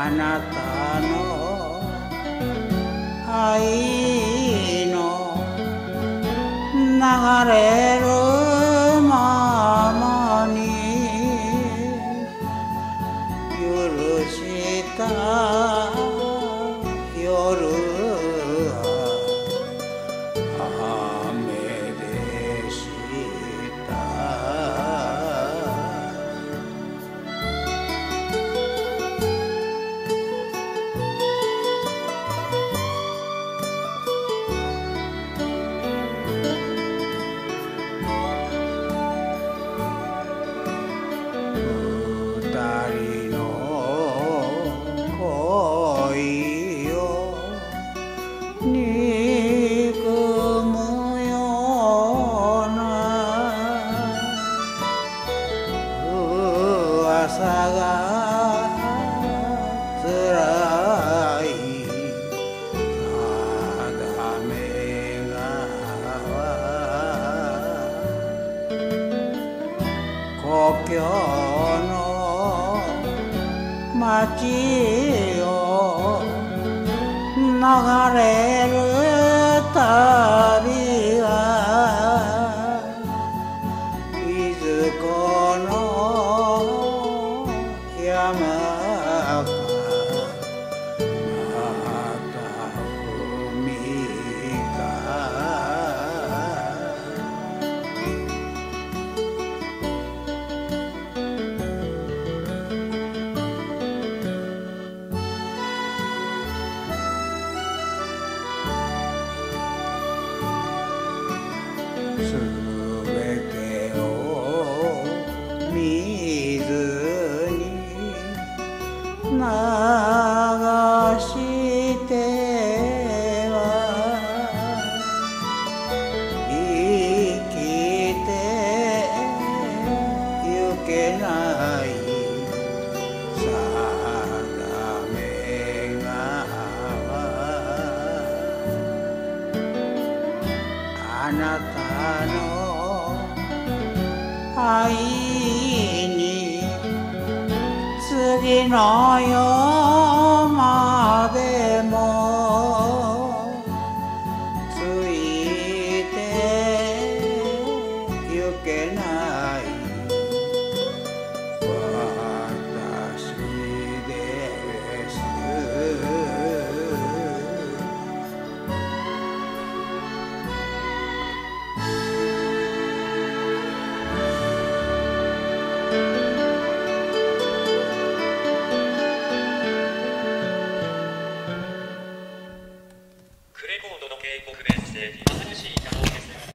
あなたの愛の流れるままに許した夜は雨でした二人の恋を憎むような噂がつらい定め川故郷の街を流れる旅はいずこの山かまた海かすべてを水に流しては生きてゆけない定め川あなたの愛に次の世までもついてゆけない私ですクレコードの警告でステージ